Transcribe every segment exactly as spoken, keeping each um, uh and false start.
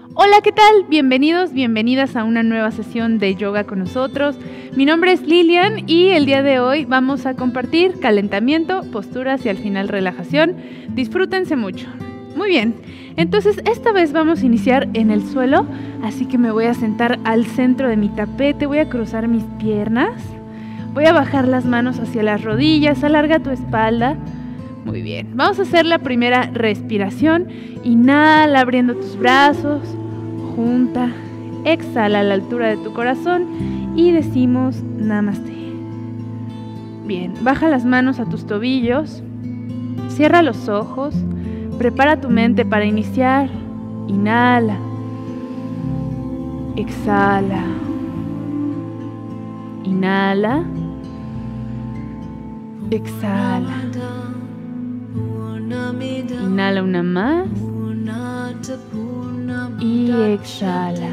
Hola, ¿qué tal? Bienvenidos, bienvenidas a una nueva sesión de yoga con nosotros. Mi nombre es Lilian y el día de hoy vamos a compartir calentamiento, posturas y al final relajación. Disfrútense mucho. Muy bien, entonces esta vez vamos a iniciar en el suelo, así que me voy a sentar al centro de mi tapete, voy a cruzar mis piernas, voy a bajar las manos hacia las rodillas, alarga tu espalda. Muy bien, vamos a hacer la primera respiración. Inhala abriendo tus brazos, junta, exhala a la altura de tu corazón y decimos Namaste. Bien, baja las manos a tus tobillos, cierra los ojos, prepara tu mente para iniciar. Inhala, exhala, inhala, exhala. Inhala una más y exhala.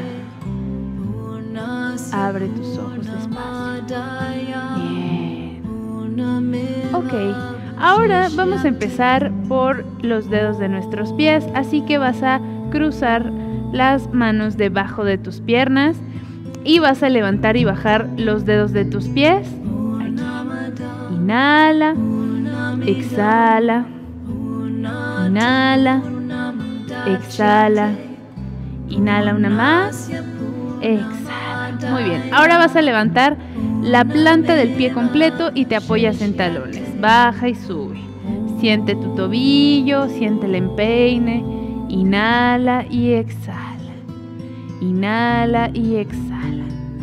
Abre tus ojos despacio. Bien. Ok, ahora vamos a empezar por los dedos de nuestros pies, así que vas a cruzar las manos debajo de tus piernas y vas a levantar y bajar los dedos de tus pies. Aquí. Inhala, exhala. Inhala, exhala, inhala una más, exhala. Muy bien, ahora vas a levantar la planta del pie completo y te apoyas en talones. Baja y sube. Siente tu tobillo, siente el empeine. Inhala y exhala. Inhala y exhala.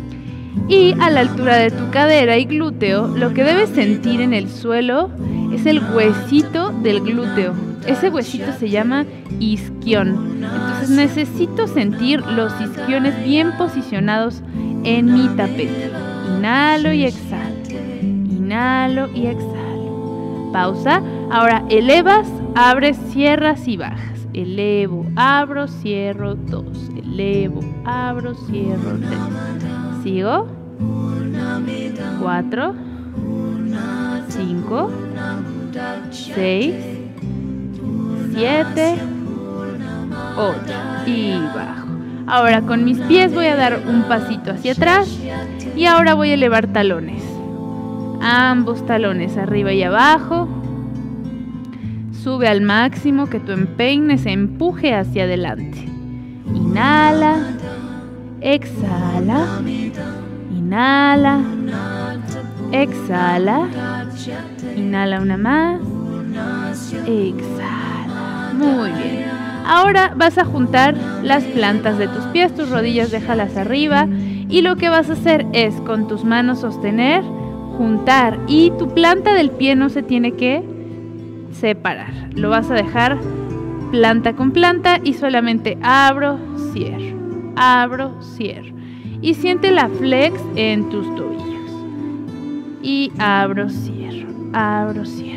Y a la altura de tu cadera y glúteo, lo que debes sentir en el suelo es el huesito del glúteo. Ese huesito se llama isquión. Entonces necesito sentir los isquiones bien posicionados en mi tapete. Inhalo y exhalo. Inhalo y exhalo. Pausa. Ahora elevas, abres, cierras y bajas. Elevo, abro, cierro, dos. Elevo, abro, cierro, tres. Sigo. Cuatro. Cinco. Seis. siete, ocho y bajo. Ahora con mis pies voy a dar un pasito hacia atrás y ahora voy a elevar talones. Ambos talones arriba y abajo. Sube al máximo, que tu empeine se empuje hacia adelante. Inhala, exhala, inhala, exhala, inhala una más, exhala. Muy bien. Ahora vas a juntar las plantas de tus pies, tus rodillas déjalas arriba y lo que vas a hacer es con tus manos sostener, juntar y tu planta del pie no se tiene que separar. Lo vas a dejar planta con planta y solamente abro, cierro, abro, cierro. Y siente la flex en tus tobillos. Y abro, cierro, abro, cierro.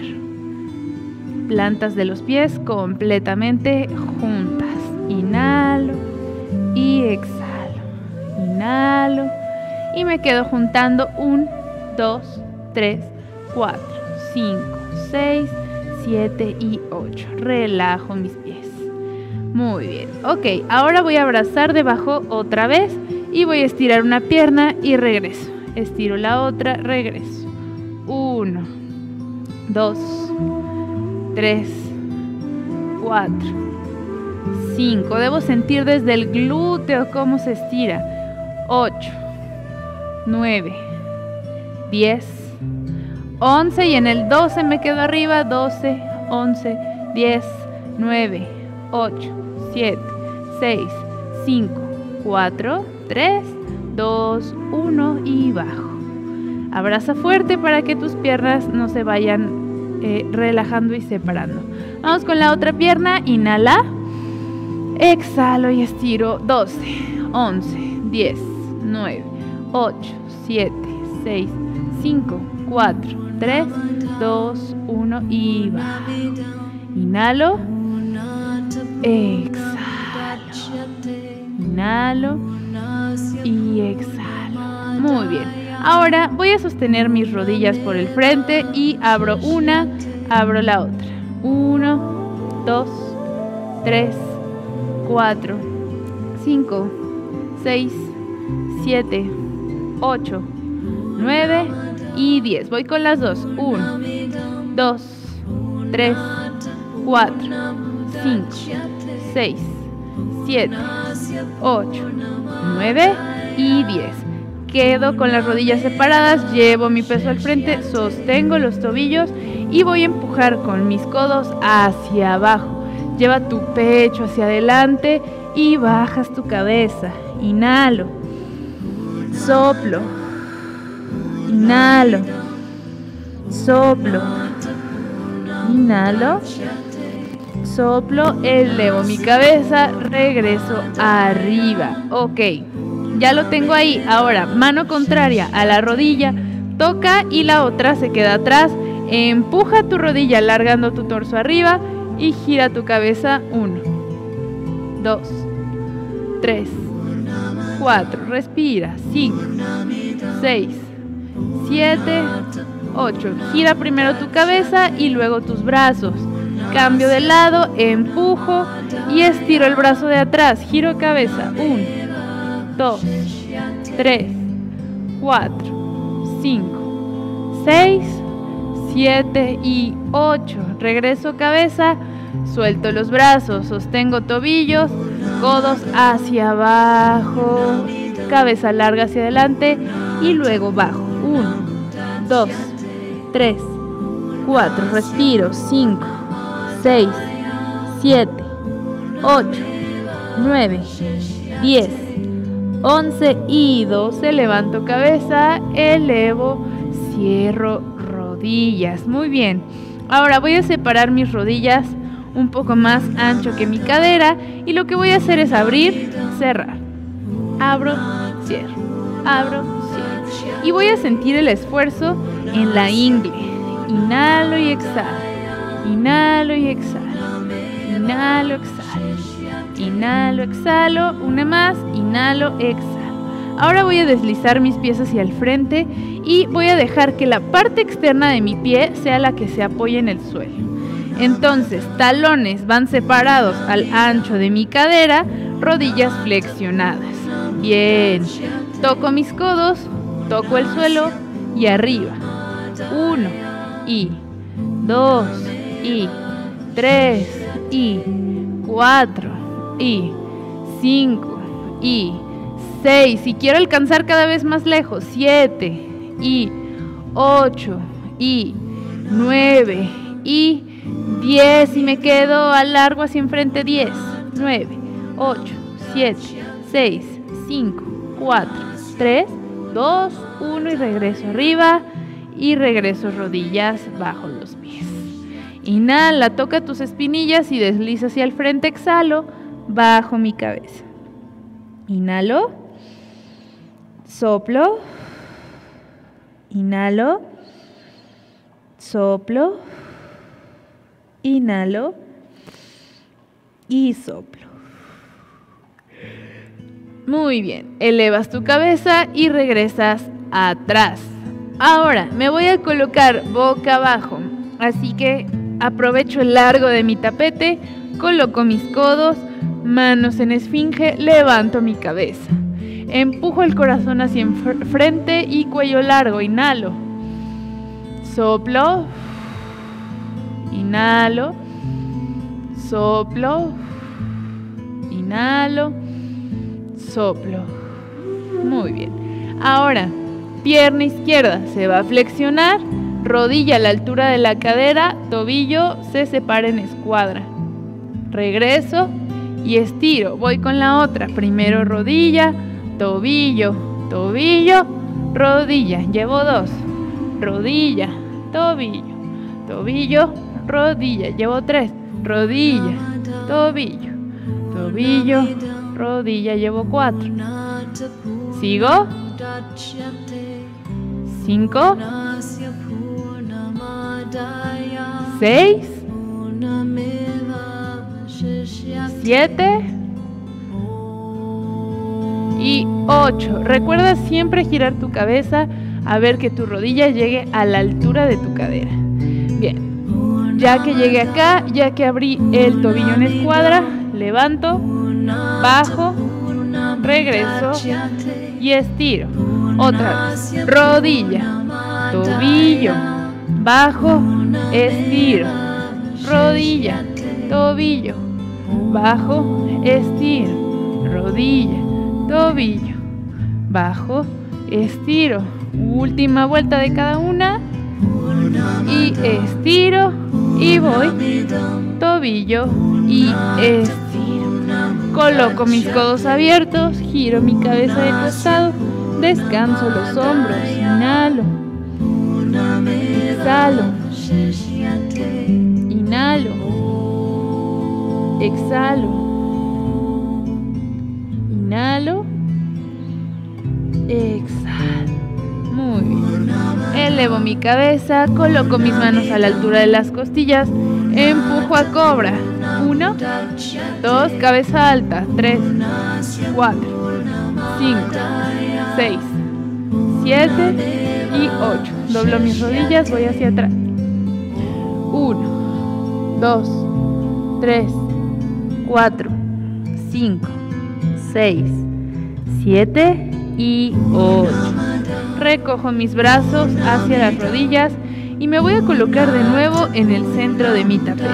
Plantas de los pies completamente juntas. Inhalo y exhalo. Inhalo y me quedo juntando un, dos, tres, cuatro, cinco, seis, siete y ocho. Relajo mis pies. Muy bien. Ok, ahora voy a abrazar debajo otra vez y voy a estirar una pierna y regreso. Estiro la otra, regreso. Uno, dos, tres, cuatro, cinco. Debo sentir desde el glúteo cómo se estira. ocho, nueve, diez, once y en el doce me quedo arriba. doce, once, diez, nueve, ocho, siete, seis, cinco, cuatro, tres, dos, uno y bajo. Abraza fuerte para que tus piernas no se vayan Eh, relajando y separando. Vamos con la otra pierna. Inhala, exhalo y estiro. Doce, once, diez, nueve, ocho, siete, seis, cinco, cuatro, tres, dos, uno y bajo. Inhalo, exhalo, inhalo y exhalo. Muy bien. Ahora voy a sostener mis rodillas por el frente y abro una, abro la otra. Uno, dos, tres, cuatro, cinco, seis, siete, ocho, nueve y diez. Voy con las dos. uno, dos, tres, cuatro, cinco, seis, siete, ocho, nueve y diez. Quedo con las rodillas separadas, llevo mi peso al frente, sostengo los tobillos y voy a empujar con mis codos hacia abajo. Lleva tu pecho hacia adelante y bajas tu cabeza. Inhalo, soplo, inhalo, soplo, inhalo, soplo, elevo mi cabeza, regreso arriba. Ok, ya lo tengo ahí. Ahora, mano contraria a la rodilla, toca y la otra se queda atrás. Empuja tu rodilla alargando tu torso arriba y gira tu cabeza. Uno, dos, tres, cuatro, respira. Cinco, seis, siete, ocho. Gira primero tu cabeza y luego tus brazos. Cambio de lado, empujo y estiro el brazo de atrás. Giro cabeza. Uno, dos, tres, cuatro, cinco, seis, siete y ocho. Regreso cabeza, suelto los brazos, sostengo tobillos, codos hacia abajo, cabeza larga hacia adelante y luego bajo. uno, dos, tres, cuatro, respiro. cinco, seis, siete, ocho, nueve, diez, once y doce. Levanto cabeza, elevo, cierro rodillas. Muy bien. Ahora voy a separar mis rodillas un poco más ancho que mi cadera y lo que voy a hacer es abrir, cerrar. Abro, cierro, abro, cierro. Y voy a sentir el esfuerzo en la ingle. Inhalo y exhalo. Inhalo y exhalo. Inhalo, exhalo. Inhalo, exhalo. Una más. Inhalo, exhalo. Ahora voy a deslizar mis pies hacia el frente y voy a dejar que la parte externa de mi pie sea la que se apoye en el suelo. Entonces, talones van separados al ancho de mi cadera, rodillas flexionadas. Bien. Toco mis codos, toco el suelo y arriba. Uno y dos y tres y cuatro y cinco y seis. Y quiero alcanzar cada vez más lejos. Siete y ocho y nueve y diez. Y me quedo a largo hacia enfrente. Diez, nueve, ocho, siete, seis, cinco, cuatro, tres, dos, uno y regreso arriba y regreso rodillas bajo los pies. Inhala, toca tus espinillas y desliza hacia el frente. Exhalo, bajo mi cabeza. Inhalo, soplo, inhalo, soplo, inhalo y soplo. Muy bien, elevas tu cabeza y regresas atrás. Ahora me voy a colocar boca abajo, así que aprovecho el largo de mi tapete, coloco mis codos, manos en esfinge, levanto mi cabeza. Empujo el corazón hacia enfrente y cuello largo. Inhalo, soplo, inhalo, soplo, inhalo, soplo. Muy bien. Ahora, pierna izquierda se va a flexionar, rodilla a la altura de la cadera, tobillo se separa en escuadra. Regreso y estiro. Voy con la otra. Primero rodilla, tobillo, tobillo, rodilla. Llevo dos. Rodilla, tobillo, tobillo, rodilla. Llevo tres. Rodilla, tobillo, tobillo, rodilla. Llevo cuatro. Sigo. Cinco. Seis. Siete. Y ocho. Recuerda siempre girar tu cabeza a ver que tu rodilla llegue a la altura de tu cadera. Bien. Ya que llegué acá, ya que abrí el tobillo en escuadra, levanto, bajo, regreso y estiro. Otra vez, rodilla, tobillo, bajo, estiro, rodilla, tobillo, bajo, estiro, rodilla, tobillo, bajo, estiro. Última vuelta de cada una y estiro y voy, tobillo y estiro. Coloco mis codos abiertos, giro mi cabeza de costado, descanso los hombros, inhalo, exhalo, inhalo, exhalo, inhalo, exhalo. Muy bien. Elevo mi cabeza, coloco mis manos a la altura de las costillas, empujo a cobra. Uno, dos, cabeza alta. Tres, cuatro, cinco, seis, siete y ocho. Doblo mis rodillas, voy hacia atrás. Uno, dos, tres, cuatro, cinco, seis, siete y ocho. Recojo mis brazos hacia las rodillas y me voy a colocar de nuevo en el centro de mi tapete.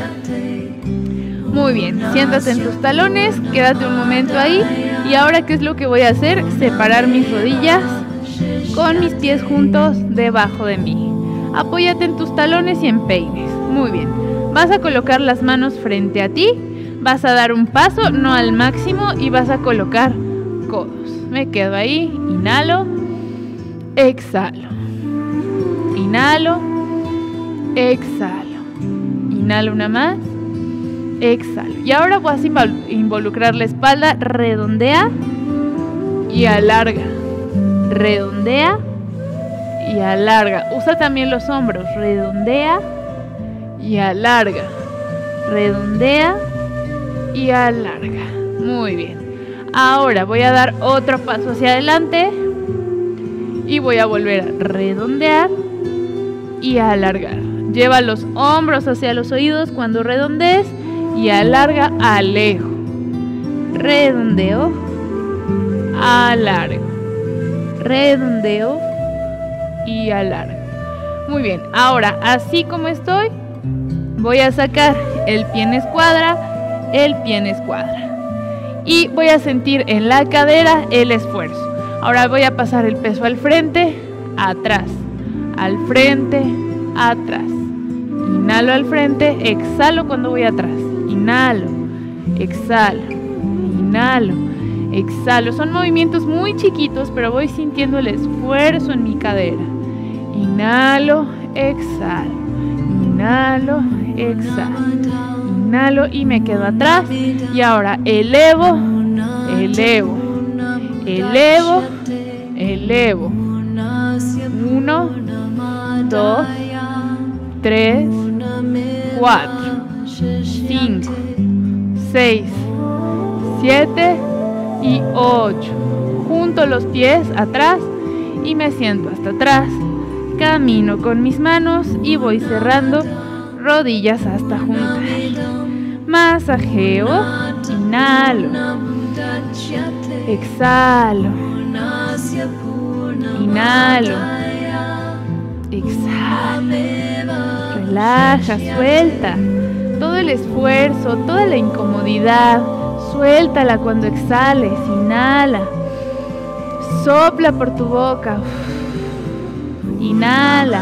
Muy bien, siéntate en tus talones, quédate un momento ahí. Y ahora, ¿qué es lo que voy a hacer? Separar mis rodillas con mis pies juntos debajo de mí. Apóyate en tus talones y empeines. Muy bien, vas a colocar las manos frente a ti, vas a dar un paso, no al máximo, y vas a colocar codos. Me quedo ahí, inhalo, exhalo, inhalo, exhalo, inhalo una más, exhalo. Y ahora vas a involucrar la espalda, redondea y alarga, redondea y alarga. Usa también los hombros, redondea y alarga, redondea y alarga. Muy bien. Ahora voy a dar otro paso hacia adelante y voy a volver a redondear y a alargar. Lleva los hombros hacia los oídos cuando redondees y alarga, alejo. Redondeo, alargo. Redondeo y alargo. Muy bien, ahora así como estoy, voy a sacar el pie en escuadra, el pie en escuadra. Y voy a sentir en la cadera el esfuerzo. Ahora voy a pasar el peso al frente, atrás, al frente, atrás. Inhalo al frente, exhalo cuando voy atrás. Inhalo, exhalo, inhalo, exhalo. Son movimientos muy chiquitos, pero voy sintiendo el esfuerzo en mi cadera. Inhalo, exhalo, inhalo, exhalo. Inhalo y me quedo atrás. Y ahora elevo, elevo, elevo, elevo. Uno, dos, tres, cuatro, cinco, seis, siete y ocho. Junto los pies atrás y me siento hasta atrás. Camino con mis manos y voy cerrando rodillas hasta juntar. Masajeo, inhalo, exhalo, inhalo, exhalo, relaja, suelta todo el esfuerzo, toda la incomodidad, suéltala cuando exhales, inhala, sopla por tu boca, inhala,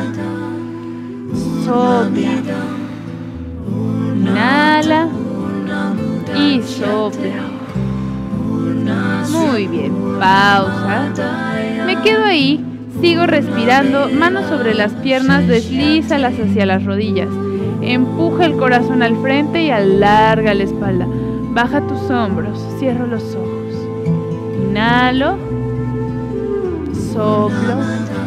sopla, inhala y sopla. Muy bien, pausa. Me quedo ahí, sigo respirando, manos sobre las piernas, deslízalas hacia las rodillas. Empuja el corazón al frente y alarga la espalda. Baja tus hombros, cierro los ojos. Inhalo, soplo,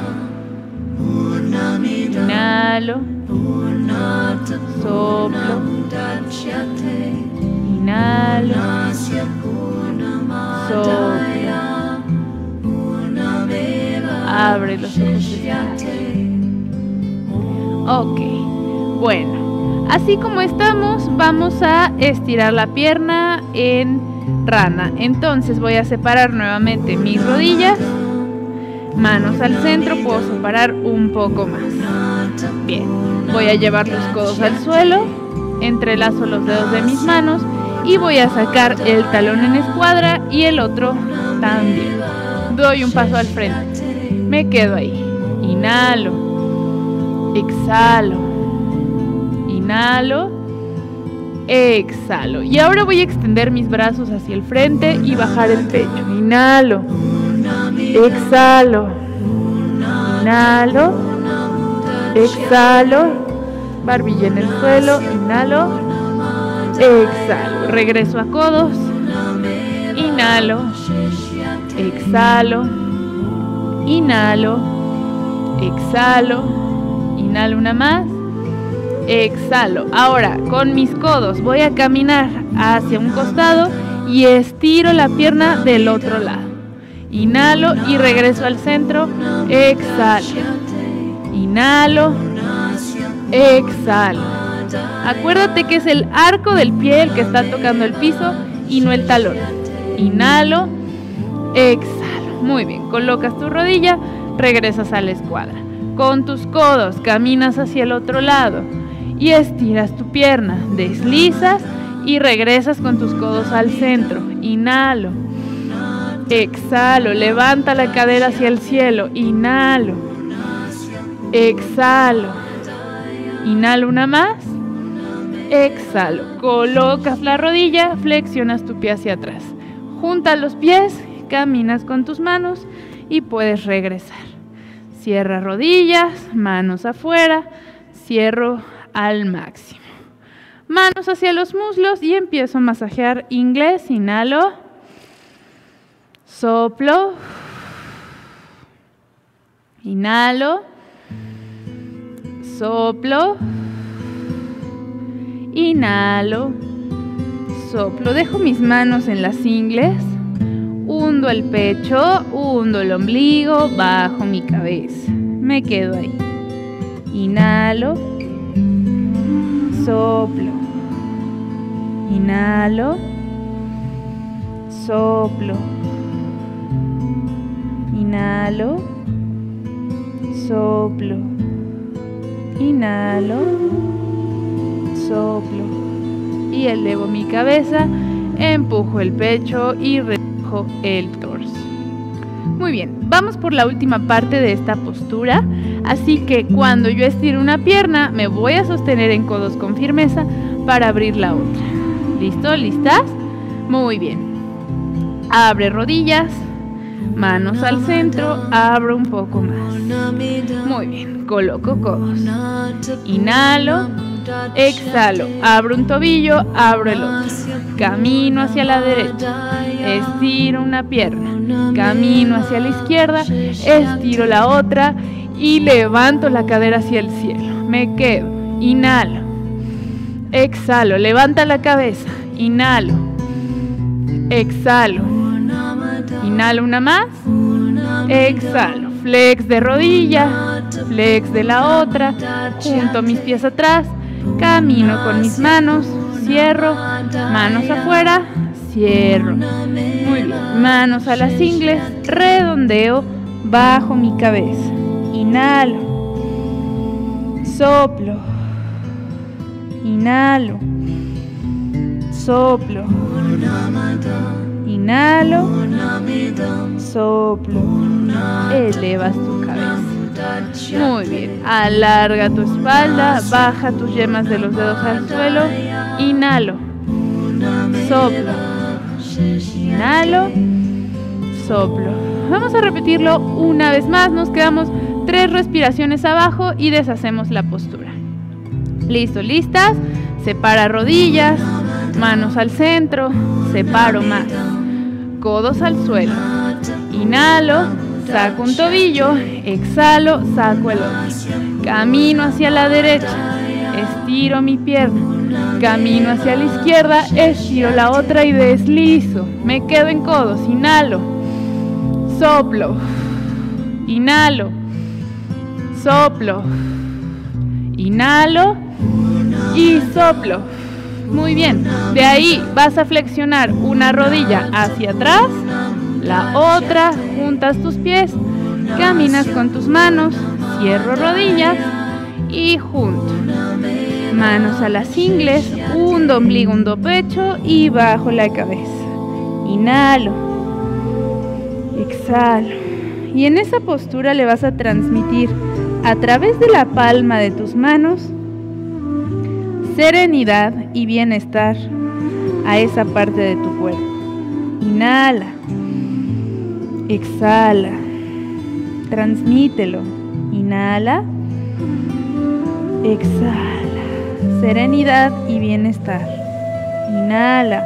inhalo, soplo, inhalo, soplo. Abre los ojos. Ok, bueno, Así como estamos, vamos a estirar la pierna en rana. Entonces voy a separar nuevamente mis rodillas, manos al centro, puedo separar un poco más. Bien, voy a llevar los codos al suelo, entrelazo los dedos de mis manos y voy a sacar el talón en escuadra y el otro también. Doy un paso al frente, me quedo ahí, inhalo, exhalo, inhalo, exhalo. Y ahora voy a extender mis brazos hacia el frente y bajar el pecho. Inhalo, exhalo, inhalo, exhalo, barbilla en el suelo, inhalo, exhalo. Regreso a codos, inhalo, exhalo, inhalo, exhalo, inhalo una más, exhalo. Ahora con mis codos voy a caminar hacia un costado y estiro la pierna del otro lado. Inhalo y regreso al centro, exhalo, inhalo, exhalo. Acuérdate que es el arco del pie el que está tocando el piso y no el talón. Inhalo, exhalo. Muy bien, colocas tu rodilla, regresas a la escuadra. Con tus codos caminas hacia el otro lado y estiras tu pierna, deslizas y regresas con tus codos al centro. Inhalo, exhalo, levanta la cadera hacia el cielo, inhalo, exhalo, inhalo una más, exhalo, colocas la rodilla, flexionas tu pie hacia atrás, juntas los pies, caminas con tus manos y puedes regresar. Cierra rodillas, manos afuera, cierro al máximo. Manos hacia los muslos y empiezo a masajear inglés. Inhalo, soplo, inhalo, soplo, inhalo, soplo. Dejo mis manos en las ingles, hundo el pecho, hundo el ombligo, bajo mi cabeza. Me quedo ahí. Inhalo, soplo, inhalo, soplo, inhalo, soplo, inhalo, soplo y elevo mi cabeza, empujo el pecho y recojo el torso. Muy bien, vamos por la última parte de esta postura, así que cuando yo estiro una pierna me voy a sostener en codos con firmeza para abrir la otra. ¿Listo? ¿Listas? Muy bien. Abre rodillas, manos al centro, abro un poco más. Muy bien, coloco codos. Inhalo, exhalo, abro un tobillo, abro el otro. Camino hacia la derecha, estiro una pierna. Camino hacia la izquierda, estiro la otra y levanto la cadera hacia el cielo. Me quedo, inhalo, exhalo, levanta la cabeza, inhalo, exhalo, inhalo una más, exhalo, flex de rodilla, flex de la otra, junto mis pies atrás, camino con mis manos, cierro, manos afuera, cierro. Muy bien, manos a las ingles, redondeo, bajo mi cabeza. Inhalo, soplo, inhalo, soplo, inhalo, soplo, elevas tu cabeza. Muy bien, alarga tu espalda, baja tus yemas de los dedos al suelo, inhalo, soplo, inhalo, soplo. Vamos a repetirlo una vez más, nos quedamos tres respiraciones abajo y deshacemos la postura. Listo, listas, separa rodillas, manos al centro, separo más, codos al suelo, inhalo, saco un tobillo, exhalo, saco el otro, camino hacia la derecha, estiro mi pierna, camino hacia la izquierda, estiro la otra y deslizo, me quedo en codos, inhalo, soplo, inhalo, soplo, inhalo y soplo. Muy bien. De ahí vas a flexionar una rodilla hacia atrás, la otra, juntas tus pies, caminas con tus manos, cierro rodillas y junto. Manos a las ingles, hundo ombligo, hundo pecho y bajo la cabeza. Inhalo, exhalo. Y en esa postura le vas a transmitir a través de la palma de tus manos serenidad y bienestar a esa parte de tu cuerpo. Inhala, exhala, transmítelo. Inhala, exhala, serenidad y bienestar. Inhala,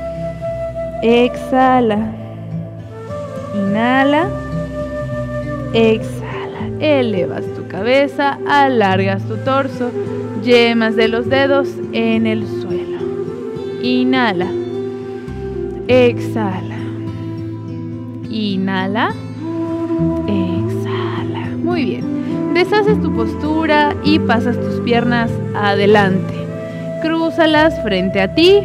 exhala, inhala, exhala. Elevas tu cabeza, alargas tu torso, yemas de los dedos en el suelo. Inhala, exhala, inhala, exhala. Muy bien. Deshaces tu postura y pasas tus piernas adelante. Crúzalas frente a ti.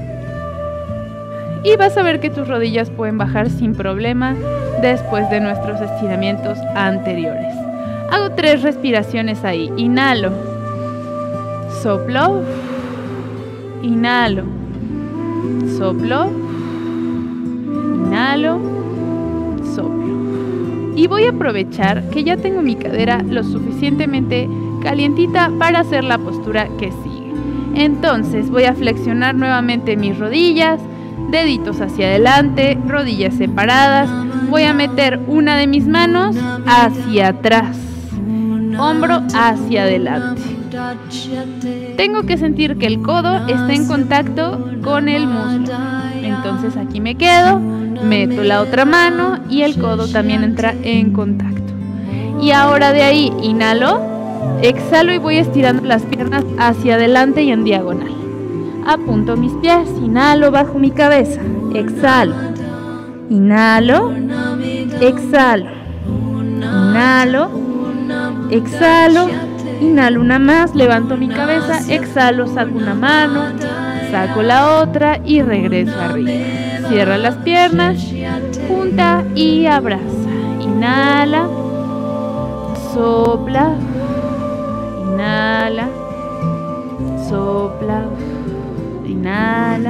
Y vas a ver que tus rodillas pueden bajar sin problema después de nuestros estiramientos anteriores. Hago tres respiraciones ahí. Inhalo, soplo, inhalo, soplo, inhalo, soplo. Y voy a aprovechar que ya tengo mi cadera lo suficientemente calientita para hacer la postura que sigue. Entonces voy a flexionar nuevamente mis rodillas, deditos hacia adelante, rodillas separadas. Voy a meter una de mis manos hacia atrás, hombro hacia adelante. Tengo que sentir que el codo está en contacto con el muslo. Entonces aquí me quedo, meto la otra mano y el codo también entra en contacto. Y ahora de ahí inhalo, exhalo y voy estirando las piernas hacia adelante y en diagonal. Apunto mis pies, inhalo bajo mi cabeza, exhalo, inhalo, exhalo, inhalo, exhalo, inhalo una más, levanto mi cabeza, exhalo, saco una mano, saco la otra y regreso arriba. Cierra las piernas, junta y abraza. Inhala, sopla, inhala, sopla, inhala,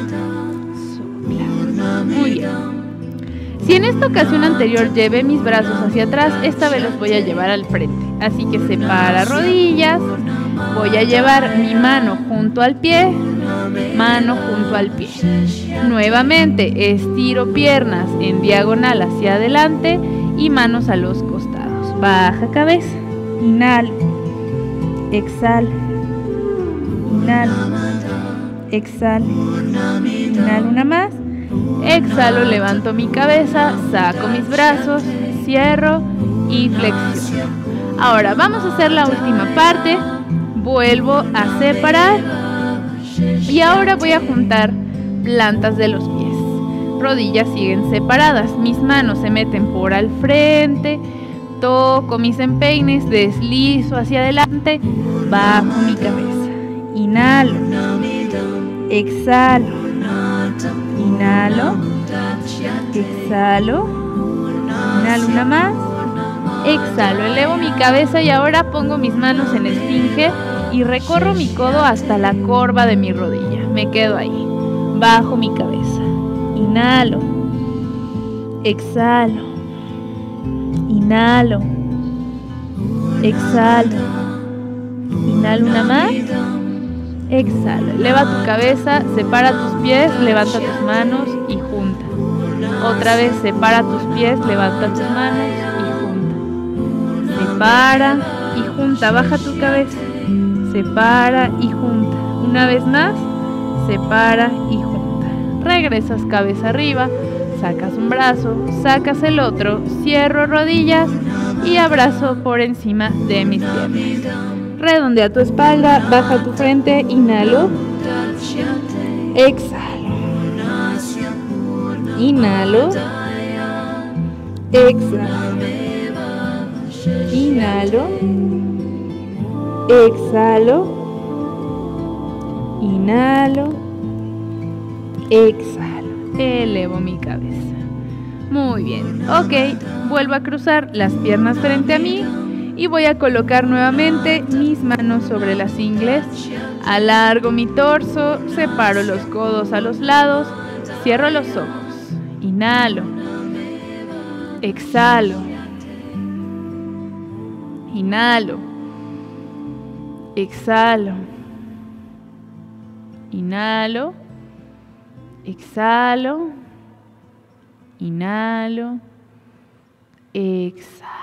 sopla. Muy bien. Si en esta ocasión anterior llevé mis brazos hacia atrás, esta vez los voy a llevar al frente. Así que separa rodillas, voy a llevar mi mano junto al pie, mano junto al pie. Nuevamente estiro piernas en diagonal hacia adelante y manos a los costados. Baja cabeza, inhalo, exhalo, inhalo, exhalo, inhalo una más. Exhalo, levanto mi cabeza, saco mis brazos, cierro y flexiono. Ahora vamos a hacer la última parte. Vuelvo a separar y ahora voy a juntar plantas de los pies. Rodillas siguen separadas, mis manos se meten por al frente, toco mis empeines, deslizo hacia adelante, bajo mi cabeza. Inhalo, exhalo. Inhalo, exhalo, inhalo una más, exhalo, elevo mi cabeza y ahora pongo mis manos en esfinge y recorro mi codo hasta la corva de mi rodilla. Me quedo ahí, bajo mi cabeza. Inhalo, exhalo, inhalo, exhalo, inhalo una más. Exhala, eleva tu cabeza, separa tus pies, levanta tus manos y junta. Otra vez, separa tus pies, levanta tus manos y junta. Separa y junta, baja tu cabeza. Separa y junta. Una vez más, separa y junta. Regresas cabeza arriba, sacas un brazo, sacas el otro, cierro rodillas y abrazo por encima de mis piernas. Redondea tu espalda, baja tu frente, inhalo, exhalo, inhalo, exhalo, inhalo, exhalo, Inhalo. Exhalo. Elevo mi cabeza. Muy bien. Ok, vuelvo a cruzar las piernas frente a mí y voy a colocar nuevamente mis manos sobre las ingles. Alargo mi torso, separo los codos a los lados, cierro los ojos. Inhalo. Exhalo. Inhalo. Exhalo. Inhalo. Exhalo. Inhalo. Exhalo.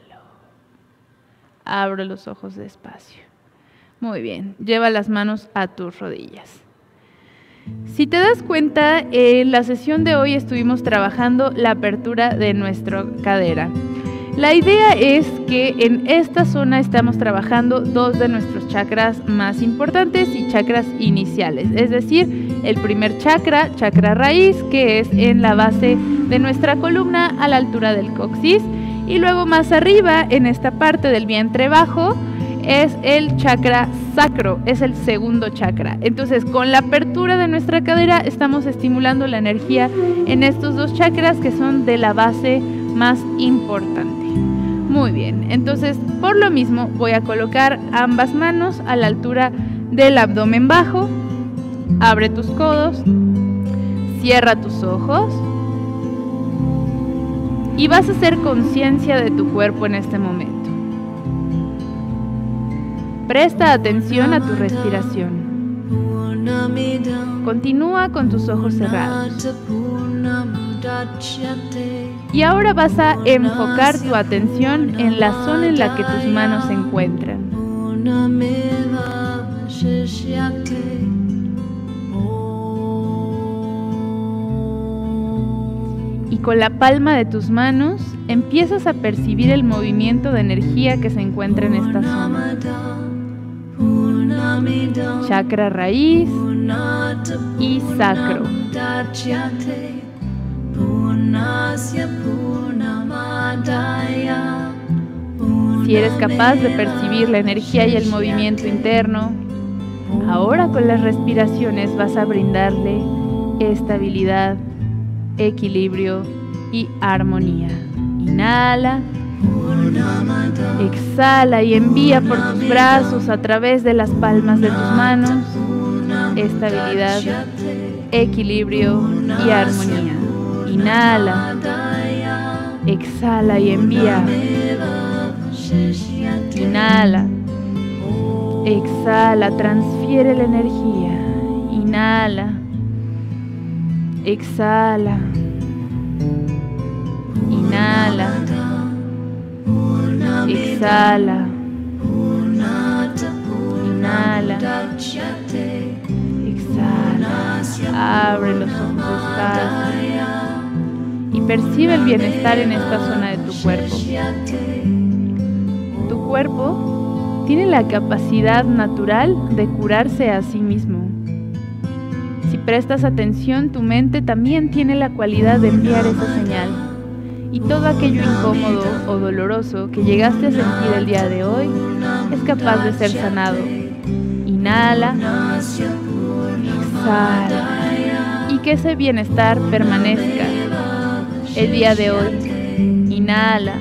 Abro los ojos despacio. Muy bien. Lleva las manos a tus rodillas. Si te das cuenta, en la sesión de hoy estuvimos trabajando la apertura de nuestra cadera. La idea es que en esta zona estamos trabajando dos de nuestros chakras más importantes y chakras iniciales, es decir, el primer chakra, chakra raíz, que es en la base de nuestra columna a la altura del coxis, y luego más arriba, en esta parte del vientre bajo, es el chakra sacro, es el segundo chakra. Entonces, con la apertura de nuestra cadera estamos estimulando la energía en estos dos chakras que son de la base más importante. Muy bien, entonces por lo mismo voy a colocar ambas manos a la altura del abdomen bajo. Abre tus codos, cierra tus ojos y vas a hacer conciencia de tu cuerpo en este momento. Presta atención a tu respiración. Continúa con tus ojos cerrados. Y ahora vas a enfocar tu atención en la zona en la que tus manos se encuentran. Y con la palma de tus manos empiezas a percibir el movimiento de energía que se encuentra en esta zona. Chakra raíz y sacro. Si eres capaz de percibir la energía y el movimiento interno, ahora con las respiraciones vas a brindarle estabilidad, equilibrio y armonía. Inhala. Exhala y envía por tus brazos a través de las palmas de tus manos estabilidad, equilibrio y armonía. Inhala. Exhala y envía. Inhala. Exhala, transfiere la energía. Inhala. Exhala. Inhala. Exhala. Inhala. Exhala. Abre los ojos despacio y percibe el bienestar en esta zona de tu cuerpo. Tu cuerpo tiene la capacidad natural de curarse a sí mismo. Si prestas atención, tu mente también tiene la cualidad de enviar esa señal. Y todo aquello incómodo o doloroso que llegaste a sentir el día de hoy es capaz de ser sanado. Inhala, exhala, y que ese bienestar permanezca el día de hoy. Inhala,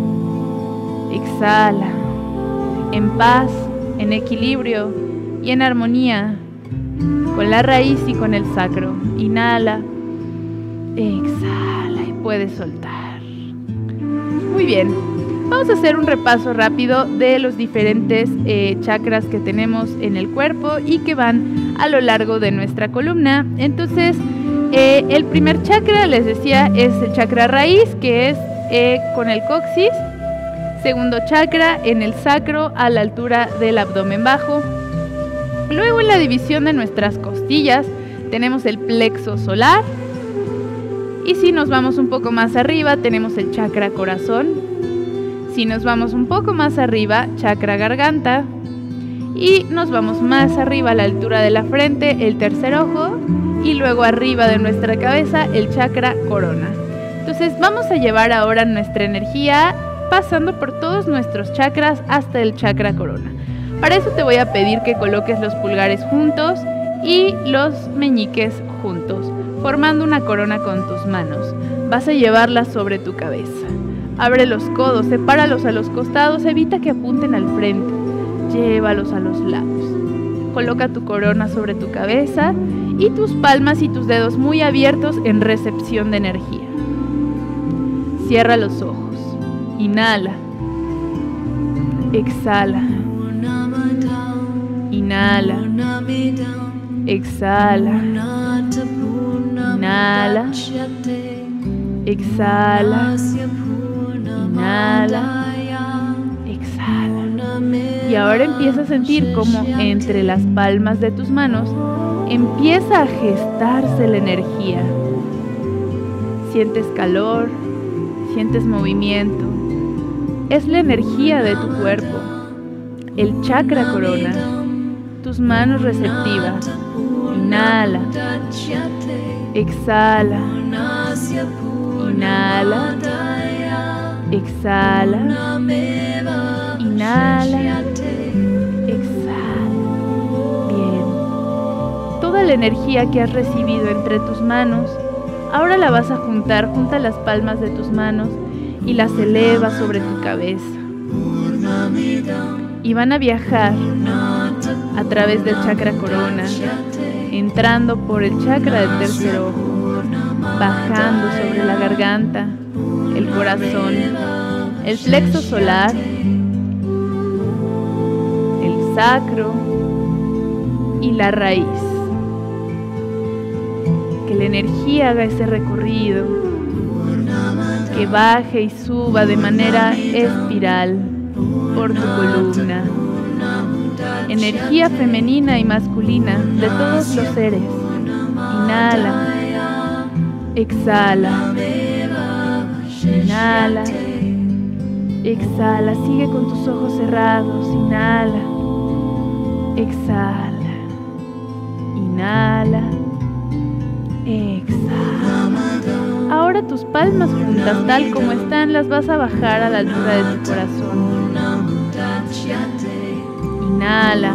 exhala, en paz, en equilibrio y en armonía con la raíz y con el sacro. Inhala, exhala y puedes soltar. Muy bien, vamos a hacer un repaso rápido de los diferentes eh, chakras que tenemos en el cuerpo y que van a lo largo de nuestra columna. Entonces, eh, el primer chakra, les decía, es el chakra raíz, que es eh, con el coxis. Segundo chakra, en el sacro, a la altura del abdomen bajo. Luego, en la división de nuestras costillas, tenemos el plexo solar. Y si nos vamos un poco más arriba, tenemos el chakra corazón. Si nos vamos un poco más arriba, chakra garganta. Y nos vamos más arriba a la altura de la frente, el tercer ojo. Y luego arriba de nuestra cabeza, el chakra corona. Entonces vamos a llevar ahora nuestra energía pasando por todos nuestros chakras hasta el chakra corona. Para eso te voy a pedir que coloques los pulgares juntos y los meñiques juntos, formando una corona con tus manos. Vas a llevarla sobre tu cabeza. Abre los codos, sepáralos a los costados, evita que apunten al frente. Llévalos a los lados. Coloca tu corona sobre tu cabeza y tus palmas y tus dedos muy abiertos en recepción de energía. Cierra los ojos. Inhala. Exhala. Inhala. Exhala. Inhala. Exhala. Inhala. Exhala. Y ahora empieza a sentir como entre las palmas de tus manos empieza a gestarse la energía. Sientes calor, sientes movimiento. Es la energía de tu cuerpo, el chakra corona, tus manos receptivas. Inhala, exhala, inhala, exhala, inhala, exhala. Bien. Toda la energía que has recibido entre tus manos, ahora la vas a juntar, junta las palmas de tus manos y las elevas sobre tu cabeza. Y van a viajar a través del chakra corona, entrando por el chakra del tercer ojo, bajando sobre la garganta, el corazón, el plexo solar, el sacro y la raíz. Que la energía haga ese recorrido, que baje y suba de manera espiral por tu columna. Energía femenina y masculina de todos los seres. Inhala, exhala, inhala, exhala. Sigue con tus ojos cerrados. Inhala, exhala, inhala, exhala. Ahora tus palmas juntas, tal como están, las vas a bajar a la altura de tu corazón. Inhala,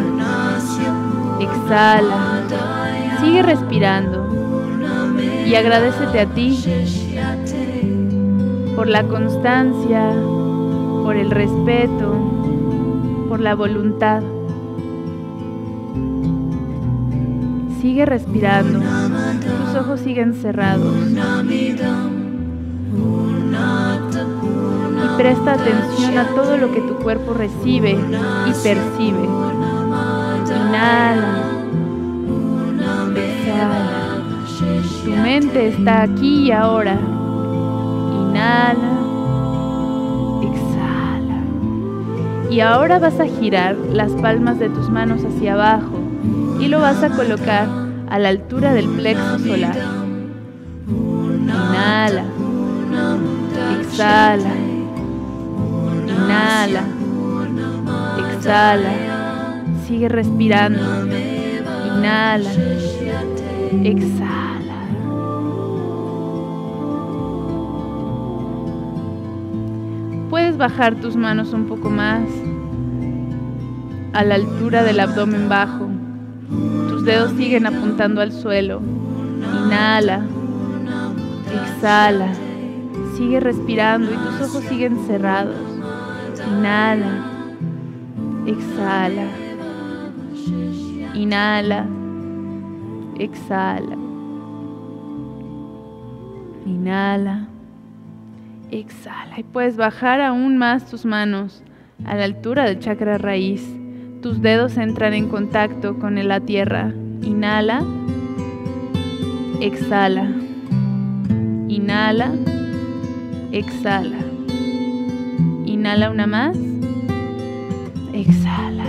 exhala, sigue respirando y agradécete a ti por la constancia, por el respeto, por la voluntad. Sigue respirando, tus ojos siguen cerrados. Y presta atención a todo lo que tu cuerpo recibe y percibe. Inhala, exhala. Tu mente está aquí y ahora. Inhala, exhala. Y ahora vas a girar las palmas de tus manos hacia abajo y lo vas a colocar a la altura del plexo solar. Inhala, exhala, inhala, exhala, sigue respirando, inhala, exhala. Puedes bajar tus manos un poco más a la altura del abdomen bajo. Tus dedos siguen apuntando al suelo. Inhala, exhala, sigue respirando y tus ojos siguen cerrados. Inhala, exhala, inhala, exhala, inhala, exhala. Y puedes bajar aún más tus manos a la altura del chakra raíz. Tus dedos entran en contacto con la tierra. Inhala, exhala, inhala, exhala. Inhala una más, exhala.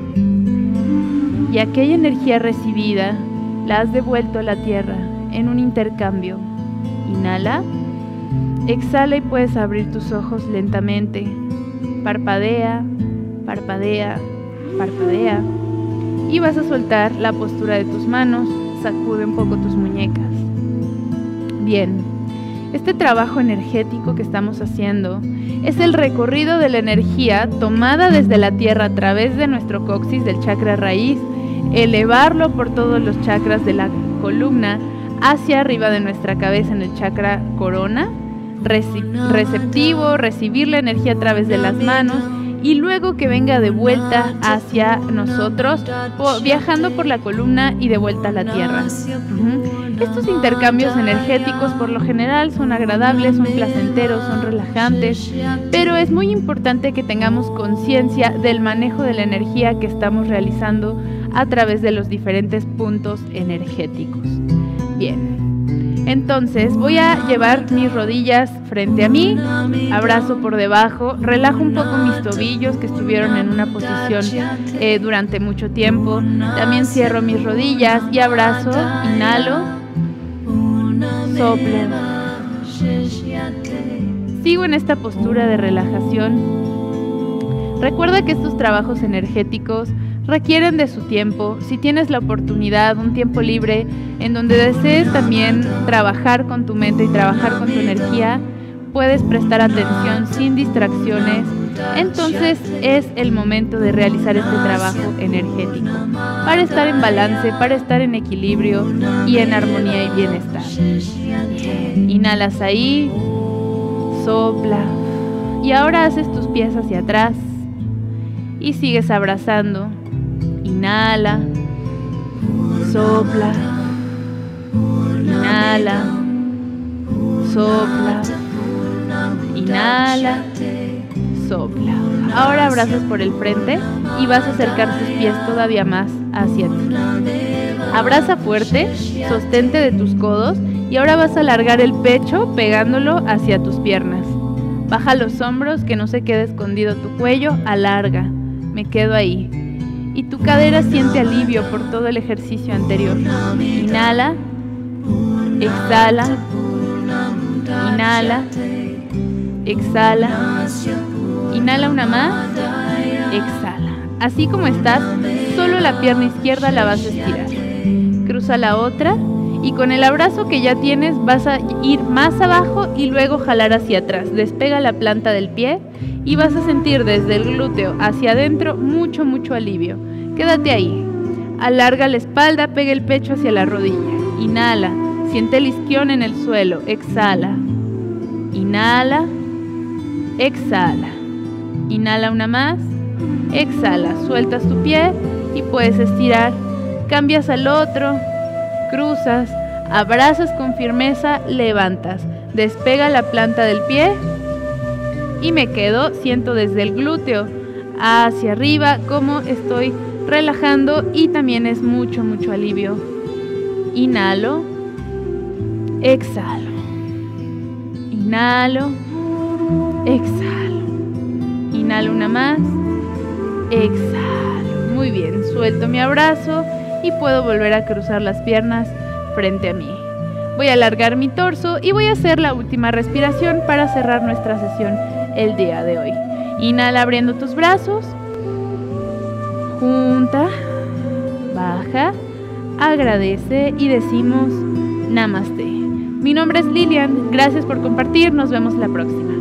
Y aquella energía recibida la has devuelto a la tierra en un intercambio. Inhala, exhala y puedes abrir tus ojos lentamente. Parpadea, parpadea, parpadea. Y vas a soltar la postura de tus manos. Sacude un poco tus muñecas. Bien, este trabajo energético que estamos haciendo es el recorrido de la energía tomada desde la tierra a través de nuestro coxis del chakra raíz elevarlo por todos los chakras de la columna hacia arriba de nuestra cabeza en el chakra corona, receptivo, recibir la energía a través de las manos y luego que venga de vuelta hacia nosotros, viajando por la columna y de vuelta a la tierra. Uh-huh. Estos intercambios energéticos por lo general son agradables, son placenteros, son relajantes, pero es muy importante que tengamos conciencia del manejo de la energía que estamos realizando a través de los diferentes puntos energéticos. Bien, entonces voy a llevar mis rodillas frente a mí, abrazo por debajo, relajo un poco mis tobillos que estuvieron en una posición eh, durante mucho tiempo. También cierro mis rodillas y abrazo, inhalo, soplo. Sigo en esta postura de relajación. Recuerda que estos trabajos energéticos requieren de su tiempo. Si tienes la oportunidad, un tiempo libre, en donde desees también trabajar con tu mente y trabajar con tu energía, puedes prestar atención sin distracciones. Entonces es el momento de realizar este trabajo energético, para estar en balance, para estar en equilibrio y en armonía y bienestar. Bien. Inhalas ahí, sopla, y ahora haces tus pies hacia atrás y sigues abrazando. Inhala, sopla, inhala, sopla, inhala, sopla. Ahora abrazas por el frente y vas a acercar tus pies todavía más hacia ti. Abraza fuerte, sostente de tus codos y ahora vas a alargar el pecho pegándolo hacia tus piernas. Baja los hombros, que no se quede escondido tu cuello, alarga. Me quedo ahí. Y tu cadera siente alivio por todo el ejercicio anterior. Inhala, exhala, inhala, exhala, inhala una más, exhala. Así como estás, solo la pierna izquierda la vas a estirar. Cruza la otra y con el abrazo que ya tienes vas a ir más abajo y luego jalar hacia atrás. Despega la planta del pie y vas a sentir desde el glúteo hacia adentro mucho, mucho alivio. Quédate ahí. Alarga la espalda, pega el pecho hacia la rodilla. Inhala, siente el isquión en el suelo. Exhala. Inhala, exhala. Inhala una más. Exhala, sueltas tu pie y puedes estirar. Cambias al otro, cruzas, abrazas con firmeza, levantas. Despega la planta del pie y me quedo, siento desde el glúteo hacia arriba como estoy relajando y también es mucho, mucho alivio. Inhalo, exhalo, inhalo, exhalo, inhalo una más, exhalo. Muy bien, suelto mi abrazo y puedo volver a cruzar las piernas frente a mí. Voy a alargar mi torso y voy a hacer la última respiración para cerrar nuestra sesión el día de hoy. Inhala abriendo tus brazos, junta, baja, agradece y decimos Namaste. Mi nombre es Lilian, gracias por compartir, nos vemos la próxima.